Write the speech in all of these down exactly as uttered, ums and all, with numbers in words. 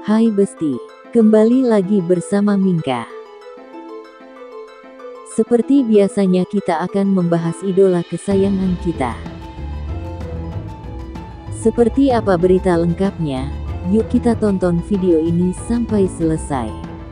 Hai Besti, kembali lagi bersama Mingka. Seperti biasanya kita akan membahas idola kesayangan kita. Seperti apa berita lengkapnya? Yuk kita tonton video ini sampai selesai.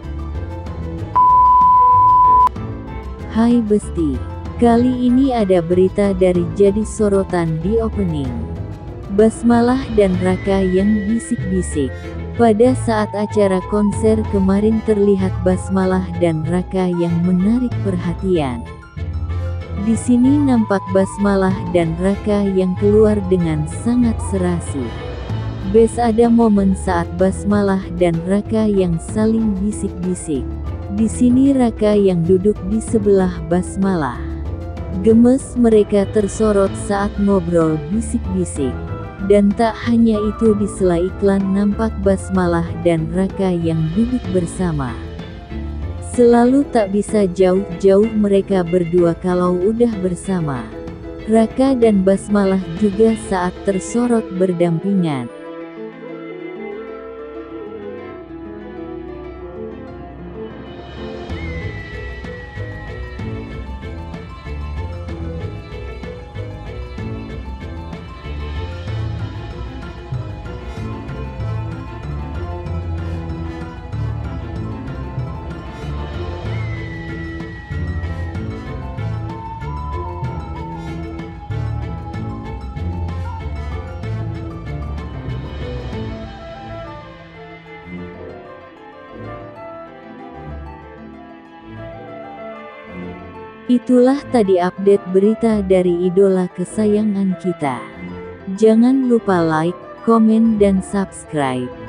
Hai Besti, kali ini ada berita dari jadi sorotan di opening. Basmalah dan Raka yang bisik-bisik. Pada saat acara konser kemarin terlihat Basmalah dan Raka yang menarik perhatian. Di sini nampak Basmalah dan Raka yang keluar dengan sangat serasi. Bes ada momen saat Basmalah dan Raka yang saling bisik-bisik. Di sini Raka yang duduk di sebelah Basmalah. Gemes mereka tersorot saat ngobrol bisik-bisik. Dan tak hanya itu, di sela iklan nampak Basmalah dan Raka yang duduk bersama. Selalu tak bisa jauh-jauh mereka berdua kalau udah bersama. Raka dan Basmalah juga saat tersorot berdampingan. Itulah tadi update berita dari idola kesayangan kita. Jangan lupa like, komen dan subscribe.